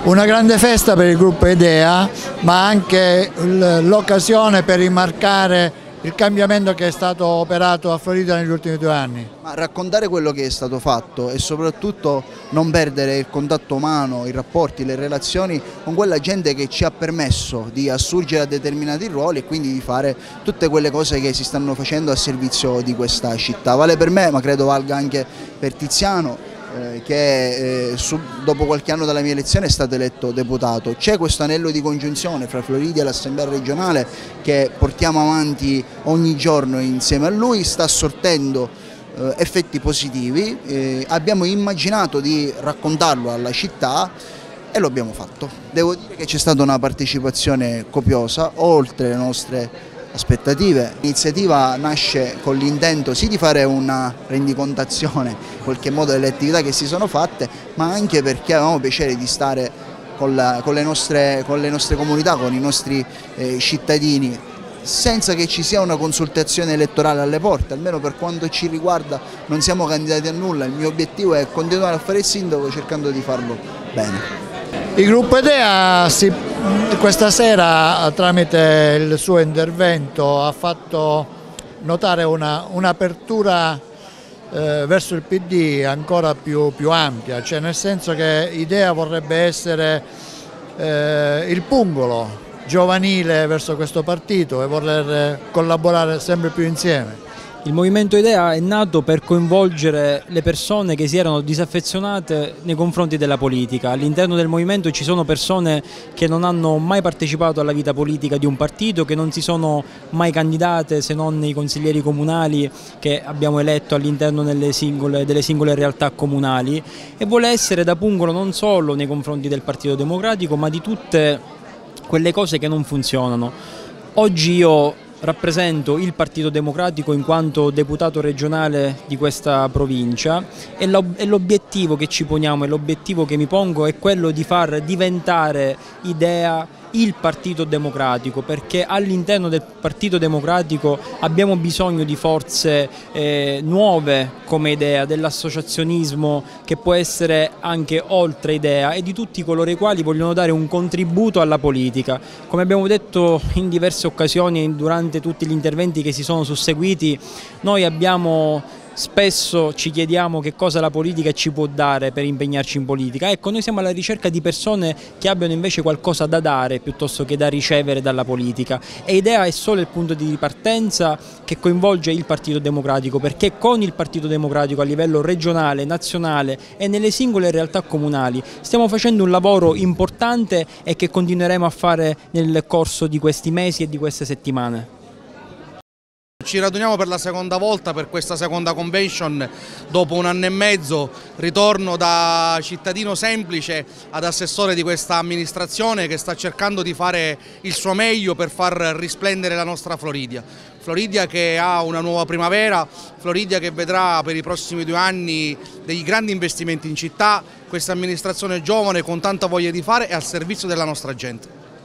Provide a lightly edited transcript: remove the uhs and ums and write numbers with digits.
Una grande festa per il gruppo Idea, ma anche l'occasione per rimarcare il cambiamento che è stato operato a Florida negli ultimi 2 anni. Ma raccontare quello che è stato fatto e soprattutto non perdere il contatto umano, i rapporti, le relazioni con quella gente che ci ha permesso di assurgere a determinati ruoli e quindi di fare tutte quelle cose che si stanno facendo a servizio di questa città. Vale per me, ma credo valga anche per Tiziano, che dopo qualche anno dalla mia elezione è stato eletto deputato. C'è questo anello di congiunzione fra Floridia e l'Assemblea regionale che portiamo avanti ogni giorno insieme a lui, sta sortendo effetti positivi, abbiamo immaginato di raccontarlo alla città e lo abbiamo fatto. Devo dire che c'è stata una partecipazione copiosa, oltre le nostre aspettative. L'iniziativa nasce con l'intento sì di fare una rendicontazione in qualche modo delle attività che si sono fatte, ma anche perché avevamo piacere di stare con le nostre comunità, con i nostri cittadini, senza che ci sia una consultazione elettorale alle porte. Almeno per quanto ci riguarda non siamo candidati a nulla, il mio obiettivo è continuare a fare il sindaco cercando di farlo bene. Il gruppo Idea questa sera, tramite il suo intervento, ha fatto notare un'apertura verso il PD ancora più ampia, cioè nel senso che Idea vorrebbe essere il pungolo giovanile verso questo partito e voler collaborare sempre più insieme. Il Movimento Idea è nato per coinvolgere le persone che si erano disaffezionate nei confronti della politica. All'interno del movimento ci sono persone che non hanno mai partecipato alla vita politica di un partito, che non si sono mai candidate se non nei consiglieri comunali che abbiamo eletto all'interno delle singole realtà comunali, e vuole essere da pungolo non solo nei confronti del Partito Democratico, ma di tutte quelle cose che non funzionano. Oggi io rappresento il Partito Democratico in quanto deputato regionale di questa provincia e l'obiettivo che ci poniamo e l'obiettivo che mi pongo è quello di far diventare Idea il Partito Democratico, perché all'interno del Partito Democratico abbiamo bisogno di forze nuove come Idea, dell'associazionismo che può essere anche oltre Idea e di tutti coloro i quali vogliono dare un contributo alla politica. Come abbiamo detto in diverse occasioni durante tutti gli interventi che si sono susseguiti, noi spesso ci chiediamo che cosa la politica ci può dare per impegnarci in politica. Ecco, noi siamo alla ricerca di persone che abbiano invece qualcosa da dare piuttosto che da ricevere dalla politica, e Idea è solo il punto di ripartenza che coinvolge il Partito Democratico, perché con il Partito Democratico a livello regionale, nazionale e nelle singole realtà comunali stiamo facendo un lavoro importante e che continueremo a fare nel corso di questi mesi e di queste settimane. Ci raduniamo per la seconda volta per questa seconda convention dopo 1 anno e mezzo, ritorno da cittadino semplice ad assessore di questa amministrazione che sta cercando di fare il suo meglio per far risplendere la nostra Floridia. Floridia che ha una nuova primavera, Floridia che vedrà per i prossimi 2 anni dei grandi investimenti in città, questa amministrazione giovane con tanta voglia di fare e al servizio della nostra gente.